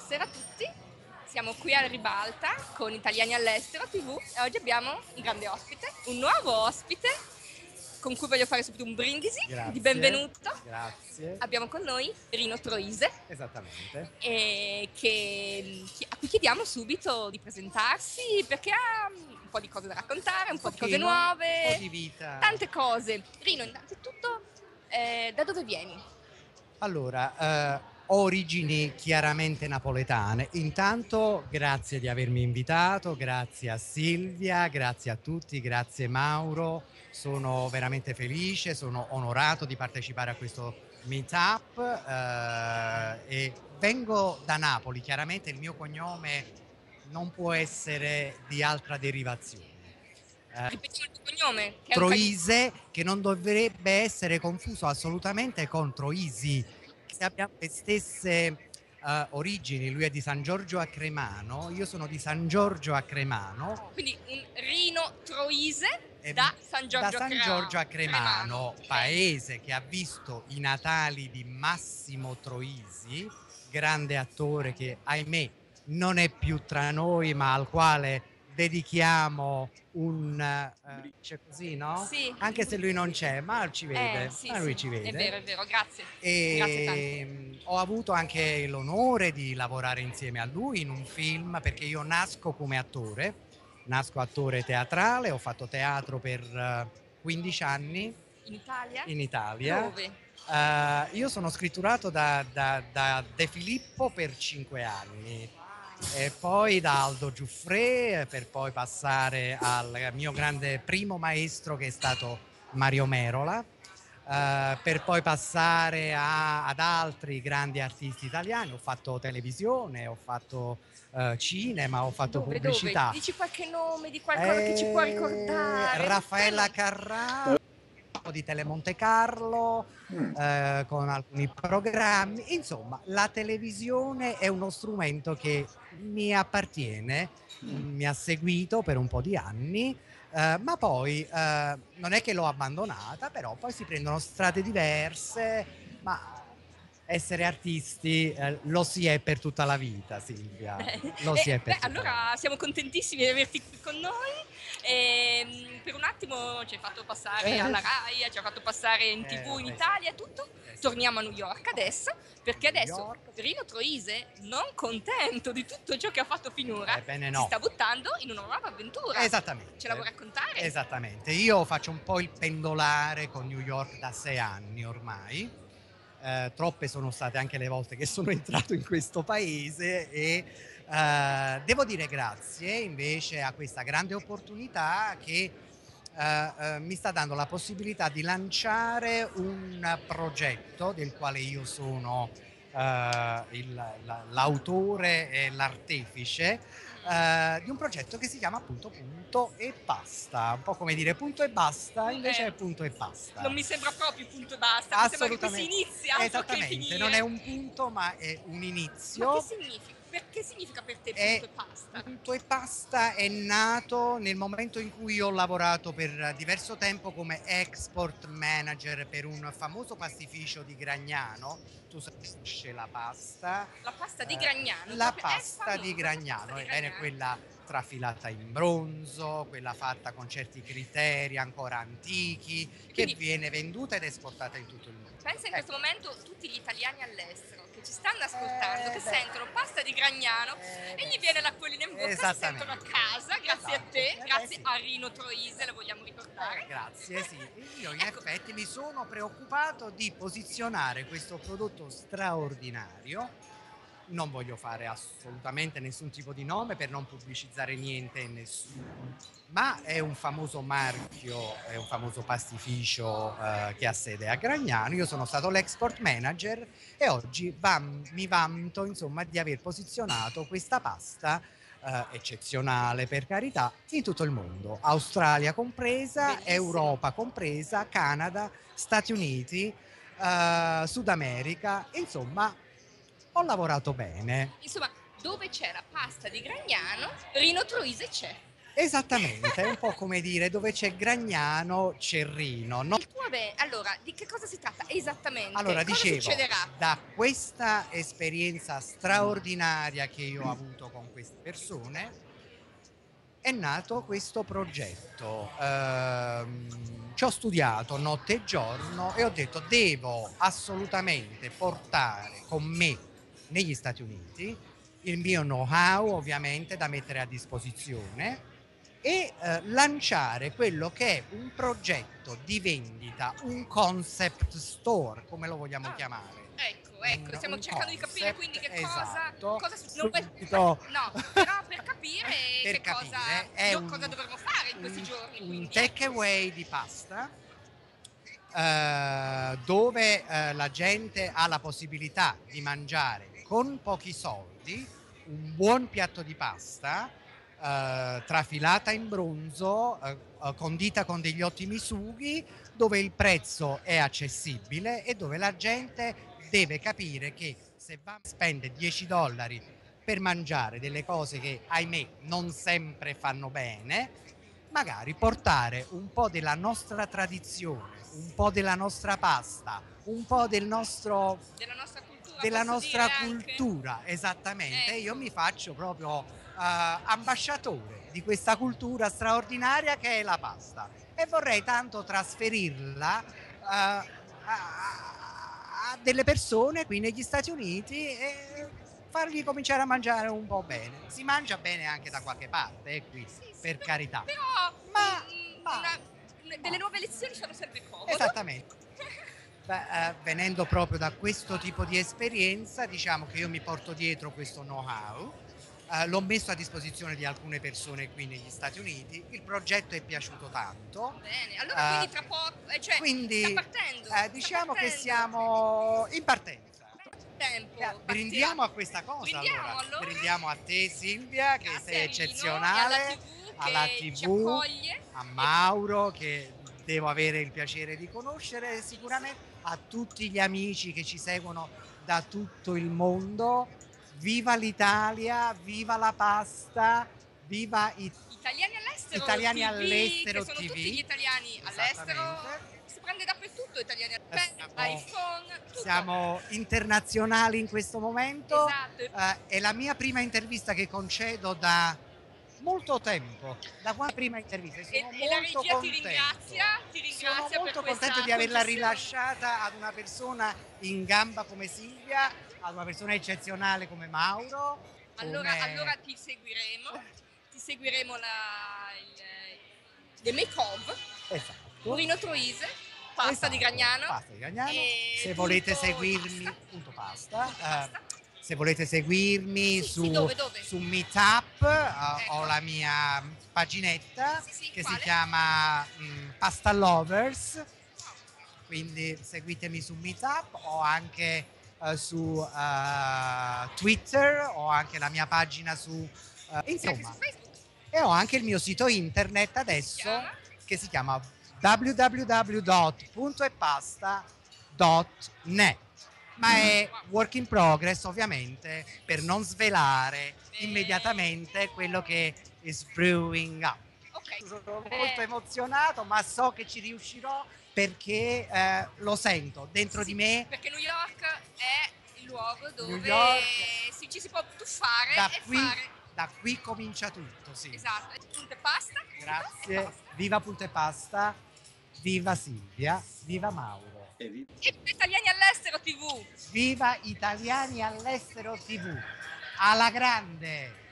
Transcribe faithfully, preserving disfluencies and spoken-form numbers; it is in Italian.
Buonasera a tutti, siamo qui al Ribalta con Italiani all'estero ti vu e oggi abbiamo un grande ospite, un nuovo ospite con cui voglio fare subito un brindisi Grazie, di benvenuto. Grazie. Abbiamo con noi Rino Troise, Esattamente. e che, a cui chiediamo subito di presentarsi perché ha un po' di cose da raccontare, un, Un po' di cose pochino, un po' nuove, di vita. tante cose. Rino, innanzitutto, eh, da dove vieni? Allora, eh, origini chiaramente napoletane. Intanto grazie di avermi invitato, grazie a Silvia, grazie a tutti, grazie Mauro. Sono veramente felice, sono onorato di partecipare a questo meetup eh, e vengo da Napoli. Chiaramente il mio cognome non può essere di altra derivazione. Eh, Ripetiamo il tuo cognome, che è un cagno... Troise, che non dovrebbe essere confuso assolutamente con Troisi, che abbiamo le stesse eh, origini. Lui è di San Giorgio a Cremano, io sono di San Giorgio a Cremano. Quindi un Rino Troise e da San da Giorgio a San Crea- Giorgio a Cremano, Ok. paese che ha visto i Natali di Massimo Troisi, grande attore che ahimè non è più tra noi, ma al quale dedichiamo un eh, c'è così, no? Sì. Anche se lui non c'è, ma ci Eh, vede, sì, ma lui sì, ci è vede. vero, è vero, grazie. Grazie E tanto. mm, ho avuto anche l'onore di lavorare insieme a lui in un film, perché io nasco come attore, nasco attore teatrale, ho fatto teatro per eh, quindici anni In Italia? in Italia. Dove? Uh, io sono scritturato da, da, da De Filippo per cinque anni e poi da Aldo Giuffre, per poi passare al mio grande primo maestro che è stato Mario Merola, uh, per poi passare a, ad altri grandi artisti italiani. Ho fatto televisione, ho fatto uh, cinema, ho fatto Dove, dove? pubblicità. Dici qualche nome di qualcosa che ci può Eh, ricordare? Raffaella Prego. Carrà di Telemonte Carlo, eh, con alcuni programmi. Insomma, la televisione è uno strumento che mi appartiene, mi ha seguito per un po' di anni, eh, ma poi eh, non è che l'ho abbandonata, però poi si prendono strade diverse, ma essere artisti eh, lo si è per tutta la vita, Silvia, lo si Eh, è beh, per tutta la allora vita. siamo contentissimi di averti qui con noi. E, per un attimo ci hai fatto passare Eh, alla Rai, ci hai fatto passare in eh, ti vu in vabbè, sì. Italia e tutto. Eh, sì. Torniamo a New York adesso, perché New adesso York. Rino Troise, non contento di tutto ciò che ha fatto finora, Ebbene si no. sta buttando in una nuova avventura. Esattamente. Ce la vuoi raccontare? Esattamente. Io faccio un po' il pendolare con New York da sei anni ormai. Eh, troppe sono state anche le volte che sono entrato in questo paese e eh, devo dire grazie invece a questa grande opportunità che eh, eh, mi sta dando la possibilità di lanciare un progetto del quale io sono eh, il- la- l'autore e l'artefice, eh, di un progetto che si chiama appunto Punto e Basta, un po' come dire punto e basta, invece è Eh, punto e basta. non mi sembra proprio punto e basta, mi sembra che qui si Assolutamente, inizia altro che esattamente, non è finire. un punto ma è un Ma che inizio. significa? Perché significa per te punto E e basta? Punto e Basta è nato nel momento in cui ho lavorato per diverso tempo come export manager per un famoso pastificio di Gragnano. Tu conosci la pasta, La pasta di eh, Gragnano, la proprio è pasta di famosa questa pasta Gragnano, di ebbene Gragnano. quella trafilata in bronzo, quella fatta con certi criteri ancora antichi, che Quindi viene venduta ed esportata in tutto il mondo. pensa in questo Ecco. momento tutti gli italiani all'estero che ci stanno ascoltando, Eh, che beh. sentono pasta di Gragnano Eh, e beh, gli viene sì. l'acquolina in bocca, si sentono a Esattamente. casa, grazie a Esatto. te, Eh, beh, grazie sì. a Rino Troise, lo vogliamo Eh, ricordare. grazie, sì. Io in Ecco, effetti mi sono preoccupato di posizionare questo prodotto straordinario. Non voglio fare assolutamente nessun tipo di nome per non pubblicizzare niente e nessuno, ma è un famoso marchio, è un famoso pastificio eh, che ha sede a Gragnano. Io sono stato l'export manager e oggi vam- mi vanto insomma di aver posizionato questa pasta eh, eccezionale, per carità, in tutto il mondo, Australia compresa, bellissimo. Europa compresa, Canada, Stati Uniti, eh, Sud America, insomma ho lavorato bene. Insomma, dove c'è la pasta di Gragnano, Rino Troise c'è. Esattamente, è un po' come dire dove c'è Gragnano c'è Rino, no? Il tuo beh, allora, di che cosa si tratta esattamente? Allora, Cosa dicevo, succederà? da questa esperienza straordinaria che io ho avuto con queste persone, è nato questo progetto. Ehm, ci ho studiato notte e giorno e ho detto devo assolutamente portare con me negli Stati Uniti il mio know-how ovviamente da mettere a disposizione e eh, lanciare quello che è un progetto di vendita, un concept store, come lo vogliamo Ah, chiamare. ecco, ecco, Un, stiamo un cercando di capire quindi concept, che cosa, esatto, cosa su- non vuoi- subito. no, però per capire Per che cosa, capire, è do- cosa un, dovremmo fare in questi un, giorni, un quindi ecco. takeaway di pasta eh, dove eh, la gente ha la possibilità di mangiare con pochi soldi un buon piatto di pasta eh, trafilata in bronzo, eh, eh, condita con degli ottimi sughi, dove il prezzo è accessibile e dove la gente deve capire che se va spende dieci dollari per mangiare delle cose che ahimè non sempre fanno bene, magari portare un po' della nostra tradizione, un po' della nostra pasta, un po' del nostro, Della nostra cultura, della posso dire nostra anche? cultura, esattamente. Io Ecco, mi faccio proprio eh, ambasciatore di questa cultura straordinaria che è la pasta e vorrei tanto trasferirla eh, a, a delle persone qui negli Stati Uniti e fargli cominciare a mangiare un po' bene. Si mangia bene anche da qualche parte, eh, qui, sì, sì, per però, carità. però Ma, mm, ma, una- una- delle ma, nuove lezioni sono sempre comodo. esattamente. Beh, eh, venendo proprio da questo tipo di esperienza, diciamo che io mi porto dietro questo know-how, eh, l'ho messo a disposizione di alcune persone qui negli Stati Uniti, il progetto è piaciuto tanto, Bene, allora quindi eh, tra poco, eh, cioè sta quindi partendo, eh, sta diciamo che partendo. siamo in partenza. Eh, Tempo, partirà. Brindiamo a questa cosa allora, Brindiamo allora brindiamo a te Silvia che grazie sei a Rino e alla eccezionale, T V alla che ci T V, accoglie. a E Mauro che devo avere il piacere di conoscere sì, sì. sicuramente, a tutti gli amici che ci seguono da tutto il mondo. Viva l'Italia, viva la pasta, viva i Italiani all'estero italiani T V, che all'estero sono tutti gli T V, italiani all'estero, esattamente. si prende dappertutto italiani Eh, all'estero, Siamo, iPhone, tutto. siamo internazionali in questo momento, Esatto. eh, è la mia prima intervista che concedo da molto tempo, da quando prima intervista, e E, sono e la molto regia ti ringrazia, contento. ti Sono ringrazia per molto contento questa di averla concessione. rilasciata ad una persona in gamba come Silvia, ad una persona eccezionale come Mauro, Allora, allora come... ti seguiremo, ti seguiremo la, il, le make-of, Esatto. Purino Troise, pasta di Esatto, Gragnano pasta di Gagnano. e Se volete punto seguirmi, pasta. punto pasta, Punto eh, pasta. se volete seguirmi Sì, sì, su, dove, dove? su Meetup, eh, ho Ecco. la mia paginetta Sì, sì, che si quale? chiama mm, Pasta Lovers, quindi seguitemi su Meetup, ho anche eh, su eh, Twitter, ho anche la mia pagina su... eh, Sei anche insomma, su Facebook? e ho anche il mio sito internet Che si adesso chiama? che si chiama w w w punto e pasta punto net, ma è Wow. work in progress ovviamente per non svelare Bene. immediatamente quello che is brewing up. Ok. Sono molto Eh, emozionato, ma so che ci riuscirò perché eh, lo sento sì, dentro di sì, me. perché New York è il luogo New dove York, si, ci si può tuffare da e qui, fare. da qui comincia tutto, sì. Esatto, e punto e pasta, punto e Grazie, basta. viva Punto e Pasta, viva Silvia, viva Mauro, E Italiani all'estero T V. viva Italiani all'estero T V, alla grande!